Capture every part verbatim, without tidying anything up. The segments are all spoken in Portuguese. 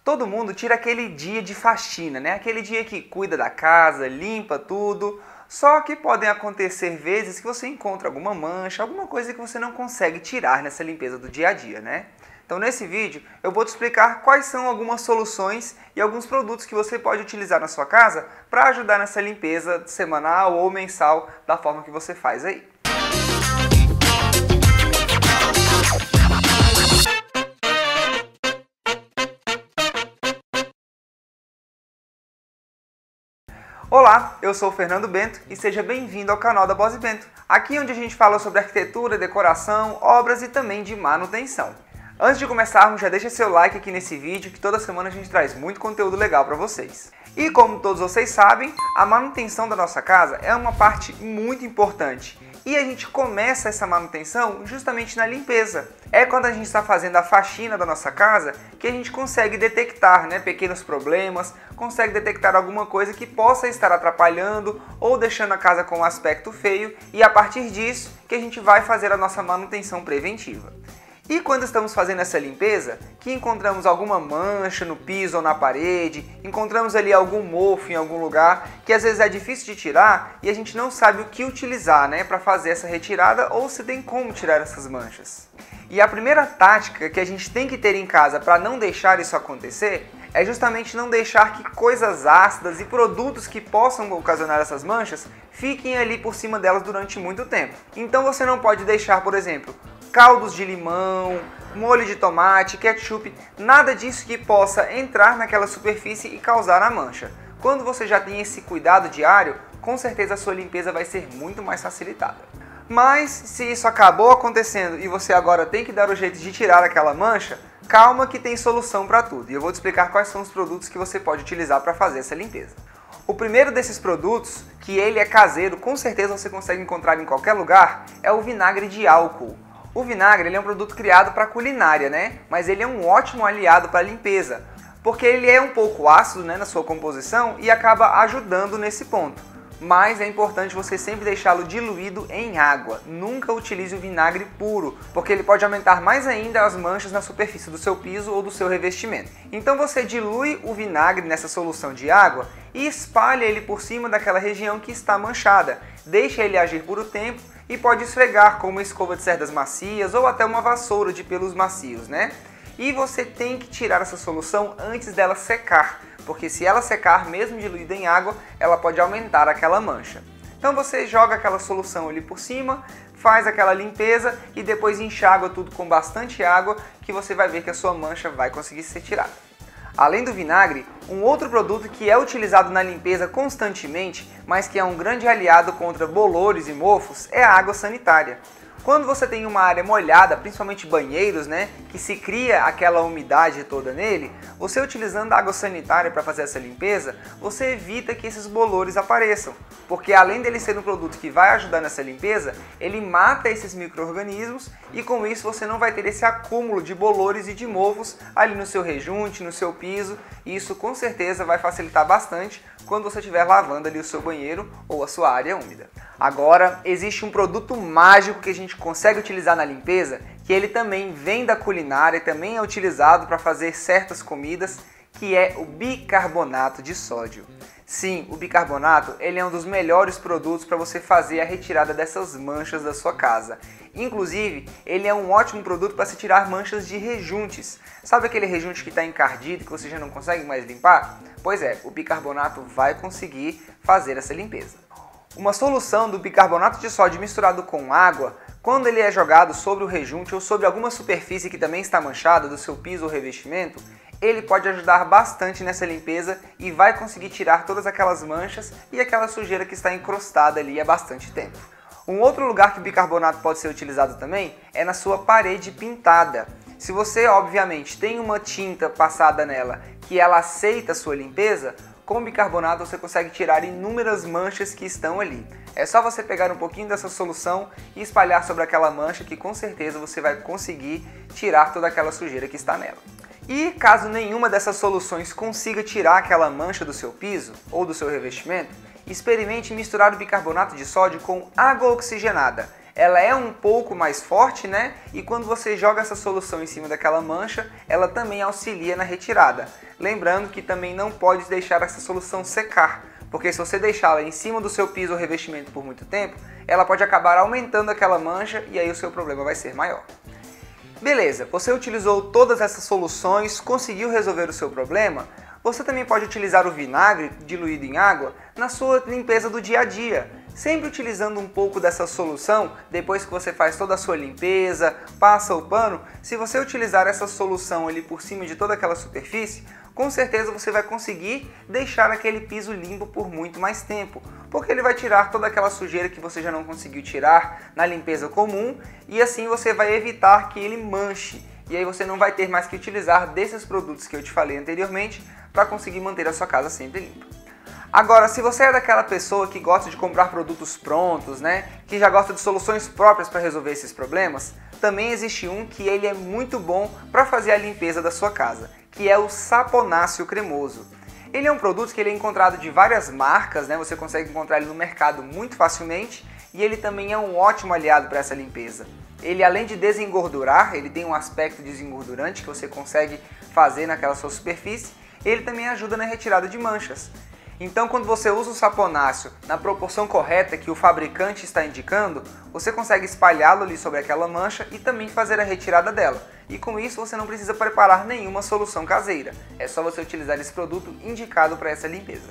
Todo mundo tira aquele dia de faxina, né? Aquele dia que cuida da casa, limpa tudo. Só que podem acontecer vezes que você encontra alguma mancha, alguma coisa que você não consegue tirar nessa limpeza do dia a dia, né? Então nesse vídeo eu vou te explicar quais são algumas soluções e alguns produtos que você pode utilizar na sua casa para ajudar nessa limpeza semanal ou mensal da forma que você faz aí. Olá, eu sou o Fernando Bento e seja bem-vindo ao canal da Boss Bento. Aqui é onde a gente fala sobre arquitetura, decoração, obras e também de manutenção. Antes de começarmos, já deixa seu like aqui nesse vídeo que toda semana a gente traz muito conteúdo legal para vocês. E como todos vocês sabem, a manutenção da nossa casa é uma parte muito importante. E a gente começa essa manutenção justamente na limpeza. É quando a gente está fazendo a faxina da nossa casa que a gente consegue detectar, né, pequenos problemas, consegue detectar alguma coisa que possa estar atrapalhando ou deixando a casa com um aspecto feio, e a partir disso que a gente vai fazer a nossa manutenção preventiva. E quando estamos fazendo essa limpeza, que encontramos alguma mancha no piso ou na parede, encontramos ali algum mofo em algum lugar, que às vezes é difícil de tirar e a gente não sabe o que utilizar, né, para fazer essa retirada ou se tem como tirar essas manchas. E a primeira tática que a gente tem que ter em casa para não deixar isso acontecer é justamente não deixar que coisas ácidas e produtos que possam ocasionar essas manchas fiquem ali por cima delas durante muito tempo. Então você não pode deixar, por exemplo, caldos de limão, molho de tomate, ketchup, nada disso que possa entrar naquela superfície e causar a mancha. Quando você já tem esse cuidado diário, com certeza a sua limpeza vai ser muito mais facilitada. Mas se isso acabou acontecendo e você agora tem que dar o jeito de tirar aquela mancha, calma que tem solução para tudo. E eu vou te explicar quais são os produtos que você pode utilizar para fazer essa limpeza. O primeiro desses produtos, que ele é caseiro, com certeza você consegue encontrar em qualquer lugar, é o vinagre de álcool. O vinagre ele é um produto criado para culinária, né? Mas ele é um ótimo aliado para limpeza, porque ele é um pouco ácido, né, na sua composição e acaba ajudando nesse ponto. Mas é importante você sempre deixá-lo diluído em água. Nunca utilize o vinagre puro, porque ele pode aumentar mais ainda as manchas na superfície do seu piso ou do seu revestimento. Então você dilui o vinagre nessa solução de água e espalha ele por cima daquela região que está manchada. Deixa ele agir por um tempo e pode esfregar com uma escova de cerdas macias ou até uma vassoura de pelos macios, né? E você tem que tirar essa solução antes dela secar, porque se ela secar, mesmo diluída em água, ela pode aumentar aquela mancha. Então você joga aquela solução ali por cima, faz aquela limpeza e depois enxágua tudo com bastante água, que você vai ver que a sua mancha vai conseguir ser tirada. Além do vinagre, um outro produto que é utilizado na limpeza constantemente, mas que é um grande aliado contra bolores e mofos, é a água sanitária. Quando você tem uma área molhada, principalmente banheiros, né, que se cria aquela umidade toda nele, você utilizando a água sanitária para fazer essa limpeza, você evita que esses bolores apareçam, porque além dele ser um produto que vai ajudar nessa limpeza, ele mata esses micro-organismos e com isso você não vai ter esse acúmulo de bolores e de mofos ali no seu rejunte, no seu piso, e isso com certeza vai facilitar bastante quando você estiver lavando ali o seu banheiro ou a sua área úmida. Agora, existe um produto mágico que a gente consegue utilizar na limpeza, que ele também vem da culinária e também é utilizado para fazer certas comidas, que é o bicarbonato de sódio. Sim, o bicarbonato ele é um dos melhores produtos para você fazer a retirada dessas manchas da sua casa. Inclusive, ele é um ótimo produto para se tirar manchas de rejuntes. Sabe aquele rejunte que está encardido que você já não consegue mais limpar? Pois é, o bicarbonato vai conseguir fazer essa limpeza. Uma solução do bicarbonato de sódio misturado com água, quando ele é jogado sobre o rejunte ou sobre alguma superfície que também está manchada do seu piso ou revestimento, ele pode ajudar bastante nessa limpeza e vai conseguir tirar todas aquelas manchas e aquela sujeira que está encrustada ali há bastante tempo. Um outro lugar que o bicarbonato pode ser utilizado também é na sua parede pintada. Se você, obviamente, tem uma tinta passada nela que ela aceita a sua limpeza, com bicarbonato você consegue tirar inúmeras manchas que estão ali. É só você pegar um pouquinho dessa solução e espalhar sobre aquela mancha que com certeza você vai conseguir tirar toda aquela sujeira que está nela. E caso nenhuma dessas soluções consiga tirar aquela mancha do seu piso ou do seu revestimento, experimente misturar o bicarbonato de sódio com água oxigenada. ela é um pouco mais forte, né? E quando você joga essa solução em cima daquela mancha, ela também auxilia na retirada. Lembrando que também não pode deixar essa solução secar, porque se você deixá-la em cima do seu piso ou revestimento por muito tempo, ela pode acabar aumentando aquela mancha e aí o seu problema vai ser maior. Beleza, você utilizou todas essas soluções, conseguiu resolver o seu problema? Você também pode utilizar o vinagre diluído em água na sua limpeza do dia a dia, sempre utilizando um pouco dessa solução depois que você faz toda a sua limpeza, passa o pano. Se você utilizar essa solução ali por cima de toda aquela superfície, com certeza você vai conseguir deixar aquele piso limpo por muito mais tempo, porque ele vai tirar toda aquela sujeira que você já não conseguiu tirar na limpeza comum e assim você vai evitar que ele manche. E aí você não vai ter mais que utilizar desses produtos que eu te falei anteriormente para conseguir manter a sua casa sempre limpa. Agora, se você é daquela pessoa que gosta de comprar produtos prontos, né, que já gosta de soluções próprias para resolver esses problemas, também existe um que ele é muito bom para fazer a limpeza da sua casa, que é o saponáceo cremoso. Ele é um produto que ele é encontrado de várias marcas, né, você consegue encontrar ele no mercado muito facilmente e ele também é um ótimo aliado para essa limpeza. Ele, além de desengordurar, ele tem um aspecto desengordurante que você consegue fazer naquela sua superfície, ele também ajuda na retirada de manchas. Então, quando você usa o saponáceo na proporção correta que o fabricante está indicando, você consegue espalhá-lo ali sobre aquela mancha e também fazer a retirada dela. E com isso você não precisa preparar nenhuma solução caseira, é só você utilizar esse produto indicado para essa limpeza.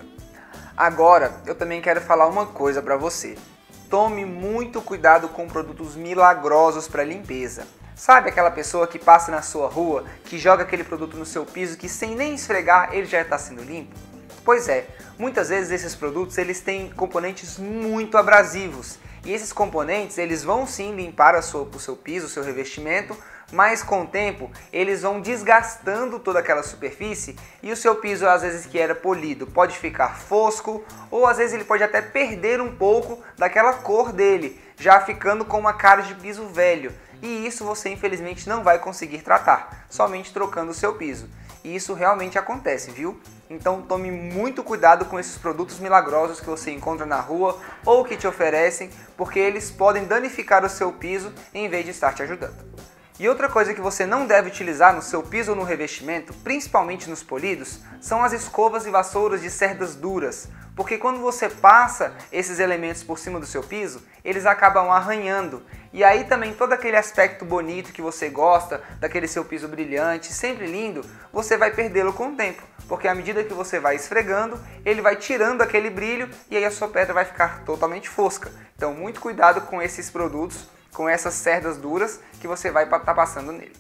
Agora, eu também quero falar uma coisa para você. Tome muito cuidado com produtos milagrosos para limpeza. Sabe aquela pessoa que passa na sua rua, que joga aquele produto no seu piso, que sem nem esfregar ele já está sendo limpo? Pois é, muitas vezes esses produtos eles têm componentes muito abrasivos e esses componentes eles vão sim limpar a sua, o seu piso, o seu revestimento, mas com o tempo eles vão desgastando toda aquela superfície e o seu piso, às vezes que era polido, pode ficar fosco ou às vezes ele pode até perder um pouco daquela cor dele, já ficando com uma cara de piso velho. E isso você infelizmente não vai conseguir tratar, somente trocando o seu piso. E isso realmente acontece, viu? Então tome muito cuidado com esses produtos milagrosos que você encontra na rua ou que te oferecem, porque eles podem danificar o seu piso em vez de estar te ajudando. E outra coisa que você não deve utilizar no seu piso ou no revestimento, principalmente nos polidos, são as escovas e vassouras de cerdas duras, porque quando você passa esses elementos por cima do seu piso, eles acabam arranhando. E aí também todo aquele aspecto bonito que você gosta, daquele seu piso brilhante, sempre lindo, você vai perdê-lo com o tempo, porque à medida que você vai esfregando, ele vai tirando aquele brilho e aí a sua pedra vai ficar totalmente fosca. Então muito cuidado com esses produtos, com essas cerdas duras que você vai estar passando nele.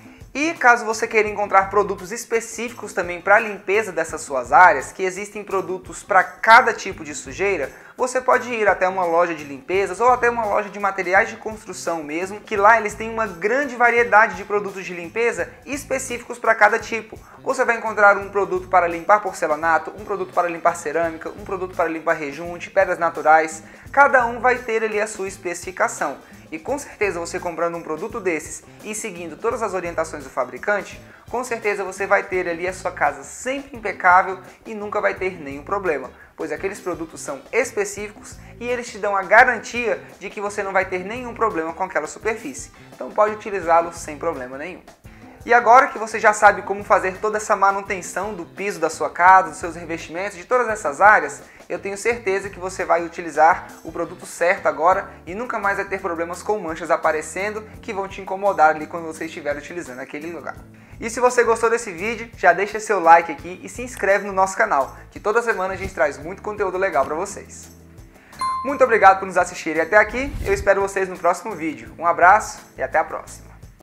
E caso você queira encontrar produtos específicos também para a limpeza dessas suas áreas, que existem produtos para cada tipo de sujeira, você pode ir até uma loja de limpezas ou até uma loja de materiais de construção mesmo, que lá eles têm uma grande variedade de produtos de limpeza específicos para cada tipo. Você vai encontrar um produto para limpar porcelanato, um produto para limpar cerâmica, um produto para limpar rejunte, pedras naturais, cada um vai ter ali a sua especificação. E com certeza você comprando um produto desses e seguindo todas as orientações do fabricante, com certeza você vai ter ali a sua casa sempre impecável e nunca vai ter nenhum problema, pois aqueles produtos são específicos e eles te dão a garantia de que você não vai ter nenhum problema com aquela superfície. Então pode utilizá-los sem problema nenhum. E agora que você já sabe como fazer toda essa manutenção do piso da sua casa, dos seus revestimentos, de todas essas áreas, eu tenho certeza que você vai utilizar o produto certo agora e nunca mais vai ter problemas com manchas aparecendo que vão te incomodar ali quando você estiver utilizando aquele lugar. E se você gostou desse vídeo, já deixa seu like aqui e se inscreve no nosso canal, que toda semana a gente traz muito conteúdo legal para vocês. Muito obrigado por nos assistirem até aqui, eu espero vocês no próximo vídeo. Um abraço e até a próxima!